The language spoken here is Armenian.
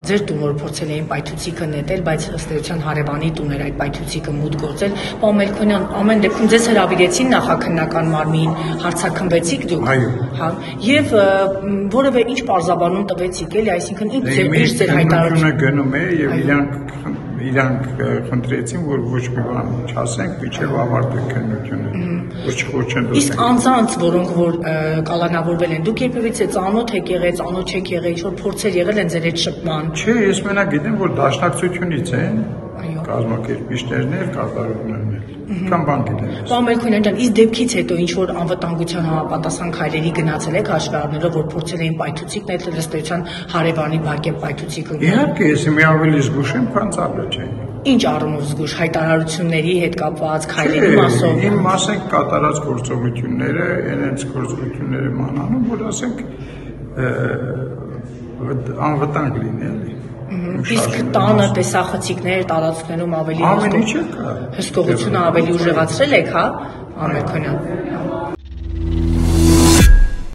ձեր տուն որ փորձել էին պայթուցիկը նետել, բայց ըստ էության հարևանի տուն էր այդ պայթուցիկը մուտք գործել։ Պարոն Մելքոնյան, ամեն դեպքում ձեզ հրավիրեցին նախաքննական մարմին, հարցաքննվեցիք դուք։ Հա, եւ որևէ ինչ պարզաբանում տվեցիք, էլի, այսինքն ինչ ձեր հայտարարությունը գնում է եւ իրանք խնդրեցին, որ ոչ մի բան չասենք, մինչև ավարտվի քննությունը։ Իսկ անձանց, որոնք որ կալանավորվել են, դուք երբևիցե ծանոթ եք եղել, ծանոթ չեք եղել, ինչ որ փորձեր եղել են ձեր այդ շփման։ Չէ, ես մենակ գիտեմ, որ դաշնակցությունից են, կազմակերպիչներն էլ, կատարողներն էլ։ Կամ բան գիտեմ։ Պարոն Մելքոնյան, իսկ դեպքից հետո ինչ որ անվտանգության համապատասխան քայլերի գնացել եք հաշվի առնելով, որ փորձել էին պայթուցիկ նետել, ըստ էության հարևանի բակե պայթուցիկը։ Իհարկե, ես մի ավելի զգուշ եմ, քան ծառայ։ Ինչ առումով զգուշ, հայտարարությունների հետ կապված քայլերի մասով։ Իմ մասենք կատարած գործողությունները, այնց գործողությունները մանանում, որ ասենք անվտանգ լինելի։ Իսկ տանը տեսախցիկներ, տարածքներում ավելի ամեն ինչ կա։ Հսկողությունը ավելի ուժեղացրել եք, հա, Մելքոնյան։